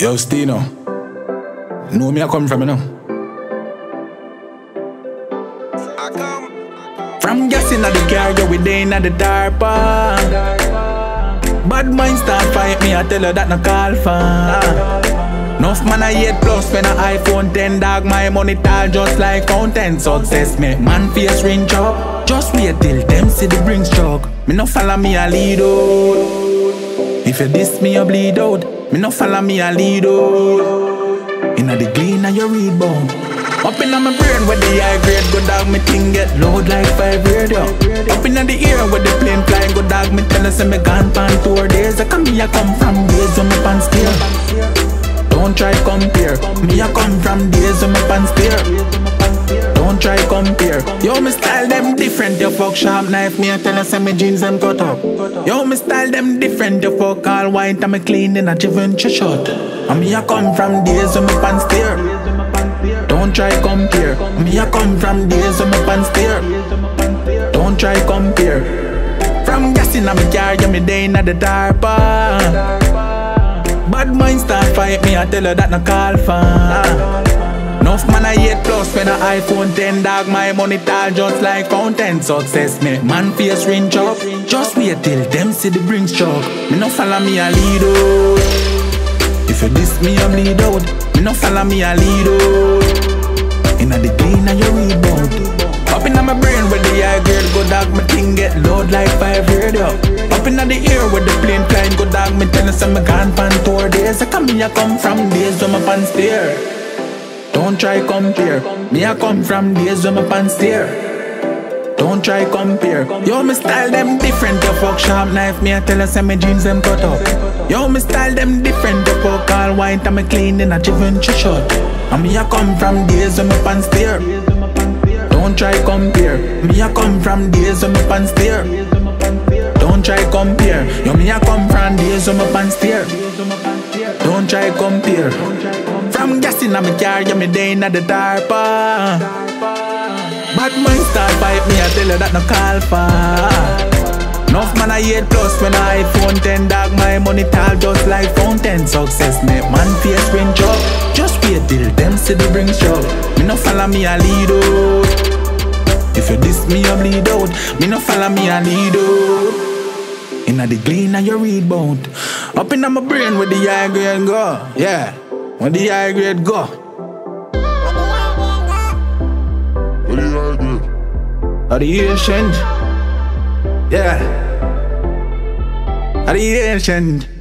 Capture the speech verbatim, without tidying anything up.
Yo, Stino. Know me I come from, you know. I come From guessing at the car, yo, we day in the dark bar. Bad mind start fight me, I tell her that no call for. Enough man I eight plus when I iPhone ten, dog. My money tall just like fountain. Success make man face ring chop. Just wait till them see the bring struck. Me no follow me a lead out. If you diss me you bleed out. Me no follow me a lead out. Inna the glean and you read bound. Up inna my brain where the high grade go dog, me thing get load like five radio. Up inna the ear where the plane flying go dog, me tell us me gone pan tour days. I come here come from days when me pants steer. Don't try compare. Me I come from days when me pants steer. Don't try compare. Yo, me style them different. You fuck sharp knife, me I tell us me jeans them cut up. Yo, me style them different. You fuck all white and me clean in a Givenchy shot. And me I come from days when me pants steer. Don't try compare. Me I come from days when me pants steer. Don't try compare. From gassing on me car, you me day in the dark bar. Bad mind start fight me, I tell her that no call for. Enough man I eight plus when I iPhone ten, dog. My money tall just like fountain. Success make man face ring chop. Just wait till them see the bring struck. Me no follow me a lead out. If you diss me you bleed out. Me no follow me a lead out. Inna the clean and you read bout. Up inna my brain where the high grade go dog, me thing get load like five radio. Up inna the ear where the plane flying go dog, me tell us I'm gone pan tour days. I come here come from days when my pants steer. Don't try compare. Me I come from days when my pants steer. Don't try compare. Yo, me style them different. You fuck sharp knife, me I tell us my jeans them cut up. Yo, me style them different. You fuck all white and me clean in a Givenchy shot. And me I come from days when my pants steer. Don't try compare. Me I come from days when my pants steer. Don't try compare. Yo, me I come from days when my pants steer. Don't try compare. From gassing on me car, you me day in the dark bar. Bad mind start fight me, I tell her that no call for. Enough man I eight plus when I iPhone ten, dog. My money tall just like fountain. Success make man face ring chop. Just wait till them see the bring struck. Me no follow me a lead out. If you diss me you bleed out. Me no follow me a lead out. Inna the glean and you read bout. Up inna my brain where the high grade go. Yeah, where the high grade go. Where the high grade? Are the ancient? Yeah. Are the ancient?